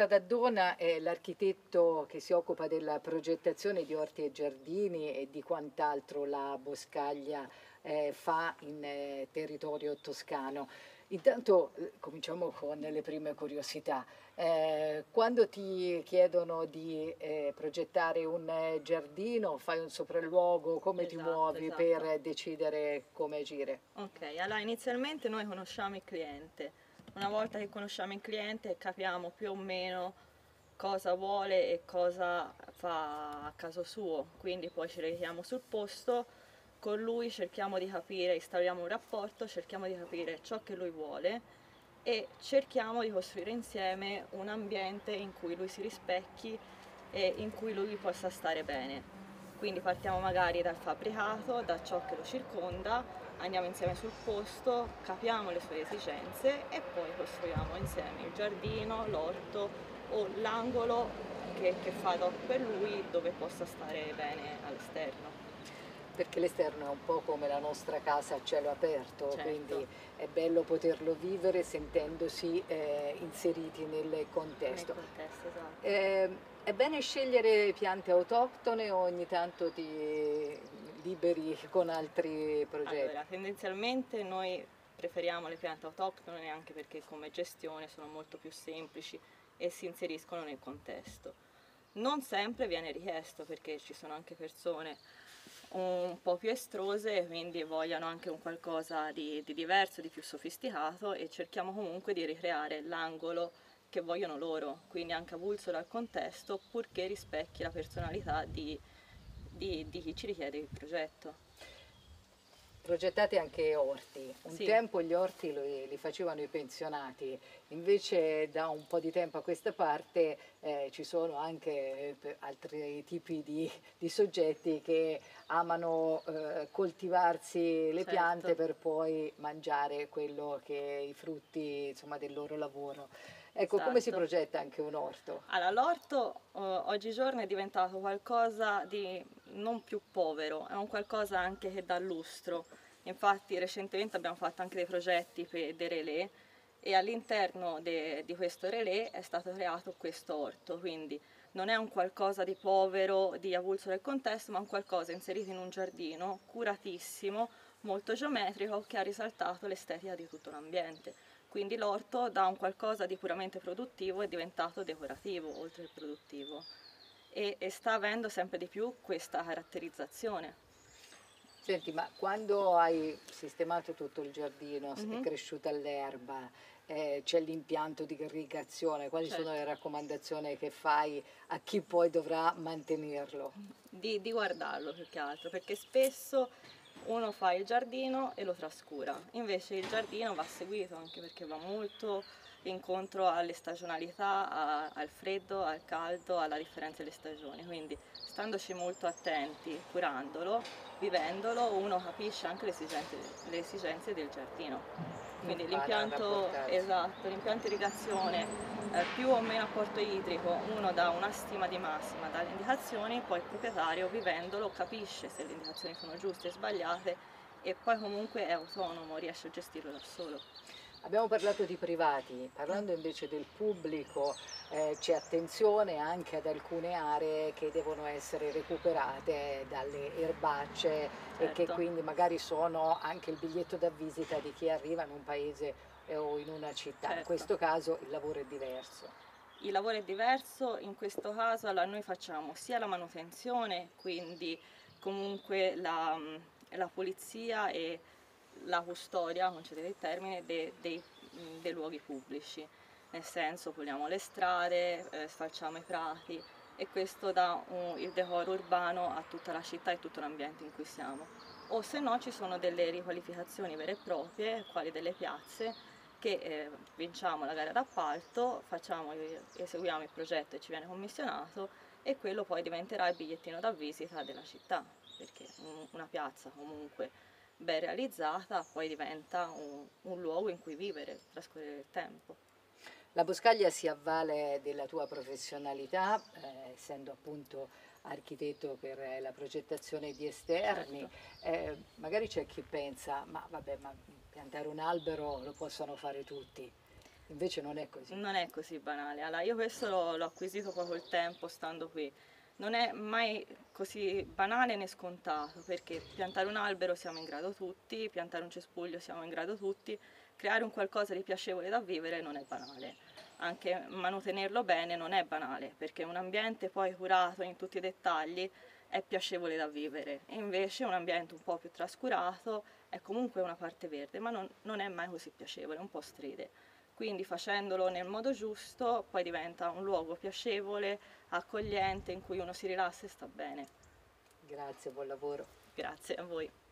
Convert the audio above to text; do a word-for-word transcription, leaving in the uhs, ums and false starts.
Marta Daddona è l'architetto che si occupa della progettazione di orti e giardini e di quant'altro la Boscaglia eh, fa in eh, territorio toscano. Intanto eh, cominciamo con le prime curiosità. Eh, quando ti chiedono di eh, progettare un eh, giardino, fai un sopralluogo, come ti Esatto, muovi esatto. per decidere come agire? Ok, allora inizialmente noi conosciamo il cliente. Una volta che conosciamo il cliente capiamo più o meno cosa vuole e cosa fa a caso suo, quindi poi ci rechiamo sul posto, con lui cerchiamo di capire, instauriamo un rapporto, cerchiamo di capire ciò che lui vuole e cerchiamo di costruire insieme un ambiente in cui lui si rispecchi e in cui lui possa stare bene. Quindi partiamo magari dal fabbricato, da ciò che lo circonda, andiamo insieme sul posto, capiamo le sue esigenze e poi costruiamo insieme il giardino, l'orto o l'angolo che, che fa ad hoc per lui dove possa stare bene all'esterno. Perché l'esterno è un po' come la nostra casa a cielo aperto, Certo, quindi è bello poterlo vivere sentendosi eh, inseriti nel contesto. nel contesto, esatto. Eh, è bene scegliere piante autoctone o ogni tanto ti liberi con altri progetti? Allora, tendenzialmente noi preferiamo le piante autoctone anche perché come gestione sono molto più semplici e si inseriscono nel contesto. Non sempre viene richiesto perché ci sono anche persone un po' più estrose, quindi vogliono anche un qualcosa di, di diverso, di più sofisticato e cerchiamo comunque di ricreare l'angolo che vogliono loro, quindi anche avulso dal contesto, purché rispecchi la personalità di, di, di chi ci richiede il progetto. Progettate anche orti. Un Sì, tempo gli orti li, li facevano i pensionati, invece da un po' di tempo a questa parte eh, ci sono anche eh, altri tipi di, di soggetti che amano eh, coltivarsi le piante certo. per poi mangiare quello che i frutti, insomma, del loro lavoro. Ecco, come si Esatto. progetta anche un orto? Allora, l'orto eh, oggigiorno è diventato qualcosa di non più povero, è un qualcosa anche che dà lustro. Infatti recentemente abbiamo fatto anche dei progetti per dei relè e all'interno di questo relè è stato creato questo orto, quindi non è un qualcosa di povero, di avulso del contesto, ma un qualcosa inserito in un giardino curatissimo, molto geometrico, che ha risaltato l'estetica di tutto l'ambiente. Quindi l'orto da un qualcosa di puramente produttivo è diventato decorativo oltre che produttivo e, e sta avendo sempre di più questa caratterizzazione. Senti, ma quando hai sistemato tutto il giardino, è Mhm, cresciuta l'erba, eh, c'è l'impianto di irrigazione, quali sono le certo. raccomandazioni che fai a chi poi dovrà mantenerlo? Di, di guardarlo più che altro, perché spesso uno fa il giardino e lo trascura, invece il giardino va seguito anche perché va molto incontro alle stagionalità, a- al freddo, al caldo, alla differenza delle stagioni, quindi standoci molto attenti, curandolo, vivendolo, uno capisce anche le esigenze, le esigenze del giardino. Quindi Impara a l'impianto rapportarsi. esatto, l'impianto irrigazione eh, più o meno apporto idrico, uno dà una stima di massima dalle indicazioni, poi il proprietario vivendolo capisce se le indicazioni sono giuste o sbagliate e poi comunque è autonomo, riesce a gestirlo da solo. Abbiamo parlato di privati, parlando invece del pubblico, eh, c'è attenzione anche ad alcune aree che devono essere recuperate dalle erbacce e che Certo, quindi magari sono anche il biglietto da visita di chi arriva in un paese eh, o in una città. In certo. questo caso il lavoro è diverso. Il lavoro è diverso, in questo caso allora, noi facciamo sia la manutenzione, quindi comunque la, la pulizia e la custodia, concedete il termine, de- dei, dei luoghi pubblici, nel senso puliamo le strade, eh, sfalciamo i prati e questo dà un- il decoro urbano a tutta la città e tutto l'ambiente in cui siamo. O se no ci sono delle riqualificazioni vere e proprie, quali delle piazze, che eh, vinciamo la gara d'appalto, facciamo, eseguiamo il progetto e ci viene commissionato e quello poi diventerà il bigliettino da visita della città, perché un- una piazza comunque ben realizzata poi diventa un, un luogo in cui vivere, trascorrere il tempo. La Boscaglia si avvale della tua professionalità, eh, essendo appunto architetto per eh, la progettazione di esterni. Certo. Eh, magari c'è chi pensa, ma vabbè, ma piantare un albero lo possono fare tutti. Invece non è così. Non è così banale. Allora, io questo l'ho, l'ho acquisito poi col tempo, stando qui. Non è mai così banale né scontato, perché piantare un albero siamo in grado tutti, piantare un cespuglio siamo in grado tutti, creare un qualcosa di piacevole da vivere non è banale. Anche manutenerlo bene non è banale, perché un ambiente poi curato in tutti i dettagli è piacevole da vivere, e invece un ambiente un po' più trascurato è comunque una parte verde, ma non, non è mai così piacevole, un po' stride. Quindi facendolo nel modo giusto poi diventa un luogo piacevole, accogliente, in cui uno si rilassa e sta bene. Grazie, buon lavoro. Grazie a voi.